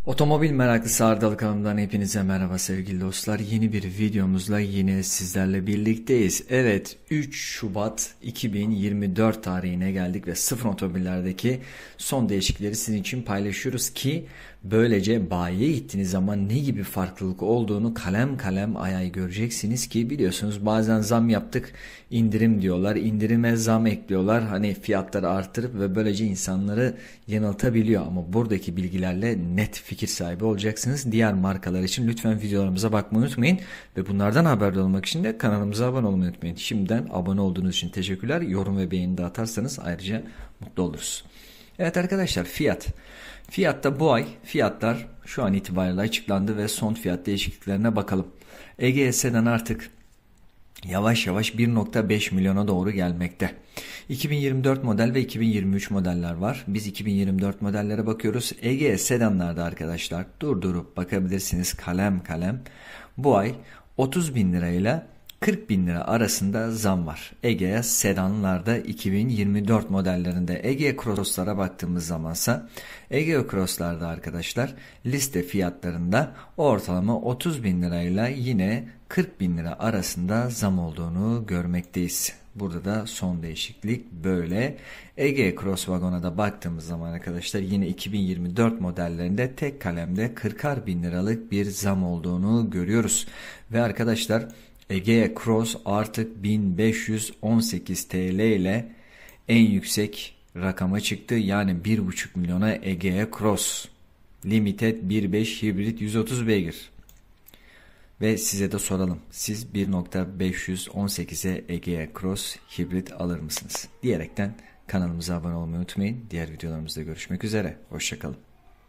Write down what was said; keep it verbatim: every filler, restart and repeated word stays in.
Otomobil meraklısı Ardalı kanalımdan hepinize merhaba sevgili dostlar. Yeni bir videomuzla yine sizlerle birlikteyiz. Evet, üç Şubat iki bin yirmi dört tarihine geldik ve sıfır otomobillerdeki son değişiklikleri sizin için paylaşıyoruz ki böylece bayiye gittiğiniz zaman ne gibi farklılık olduğunu kalem kalem ay ay göreceksiniz ki biliyorsunuz bazen zam yaptık, indirim diyorlar, indirime zam ekliyorlar, hani fiyatları artırıp ve böylece insanları yanıltabiliyor ama buradaki bilgilerle net fikir sahibi olacaksınız. Diğer markalar için lütfen videolarımıza bakmayı unutmayın ve bunlardan haberdar olmak için de kanalımıza abone olmayı unutmayın. Şimdiden abone olduğunuz için teşekkürler. Yorum ve beğeni de atarsanız ayrıca mutlu oluruz. Evet arkadaşlar, fiyat. Fiyatta bu ay fiyatlar şu an itibariyle açıklandı ve son fiyat değişikliklerine bakalım. Egea Sedan artık yavaş yavaş bir nokta beş milyona doğru gelmekte. iki bin yirmi dört model ve iki bin yirmi üç modeller var. Biz iki bin yirmi dört modellere bakıyoruz. Egea Sedanlarda arkadaşlar durdurup bakabilirsiniz kalem kalem. Bu ay otuz bin lirayla kırk bin lira arasında zam var. Egea Sedanlarda iki bin yirmi dört modellerinde. Egea Cross'lara baktığımız zamansa Egea Cross'larda arkadaşlar liste fiyatlarında ortalama otuz bin lirayla yine kırk bin lira arasında zam olduğunu görmekteyiz. Burada da son değişiklik böyle. Egea Cross Wagon'a da baktığımız zaman arkadaşlar yine iki bin yirmi dört modellerinde tek kalemde kırkar bin liralık bir zam olduğunu görüyoruz. Ve arkadaşlar Egea Cross artık bin beş yüz on sekiz T L ile en yüksek rakama çıktı. Yani bir buçuk milyona Egea Cross Limited bir nokta beş hibrit yüz otuz beygir. Ve size de soralım. Siz bir nokta beş yüz on sekize Egea Cross hibrit alır mısınız? Diyerekten kanalımıza abone olmayı unutmayın. Diğer videolarımızda görüşmek üzere. Hoşça kalın.